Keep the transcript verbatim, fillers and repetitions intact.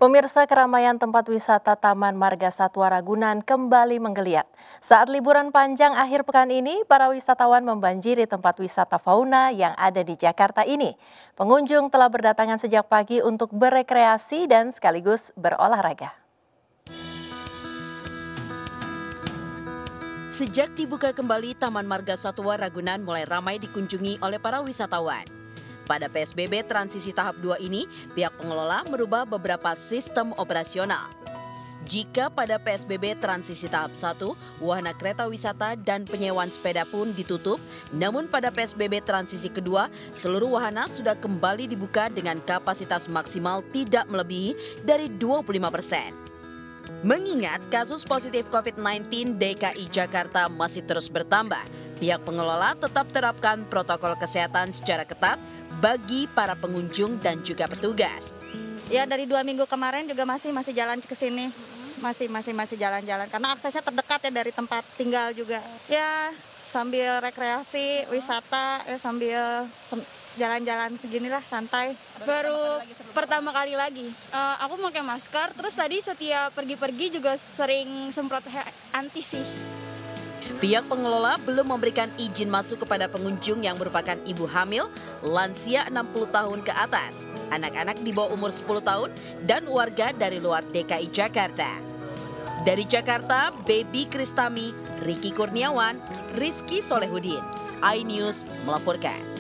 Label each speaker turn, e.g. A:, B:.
A: Pemirsa, keramaian tempat wisata Taman Marga Satwa Ragunan kembali menggeliat. Saat liburan panjang akhir pekan ini, para wisatawan membanjiri tempat wisata fauna yang ada di Jakarta ini. Pengunjung telah berdatangan sejak pagi untuk berekreasi dan sekaligus berolahraga.
B: Sejak dibuka kembali, Taman Marga Satwa Ragunan mulai ramai dikunjungi oleh para wisatawan. Pada P S B B transisi tahap dua ini, pihak pengelola merubah beberapa sistem operasional. Jika pada P S B B transisi tahap satu, wahana kereta wisata dan penyewaan sepeda pun ditutup, namun pada P S B B transisi kedua, seluruh wahana sudah kembali dibuka dengan kapasitas maksimal tidak melebihi dari dua puluh lima persen. Mengingat kasus positif COVID sembilan belas D K I Jakarta masih terus bertambah, pihak pengelola tetap terapkan protokol kesehatan secara ketat bagi para pengunjung dan juga petugas.
C: Ya, dari dua minggu kemarin juga masih masih jalan ke sini, masih masih masih jalan-jalan karena aksesnya terdekat ya dari tempat tinggal juga. Ya sambil rekreasi, wisata, ya sambil jalan-jalan seginilah santai.
D: Baru pertama kali lagi. Uh, aku pakai masker, terus tadi setiap pergi-pergi juga sering semprot anti sih.
B: Pihak pengelola belum memberikan izin masuk kepada pengunjung yang merupakan ibu hamil, lansia enam puluh tahun ke atas, anak-anak di bawah umur sepuluh tahun, dan warga dari luar D K I Jakarta. Dari Jakarta, Baby Kristami, Riki Kurniawan, Rizky Solehudin, iNews melaporkan.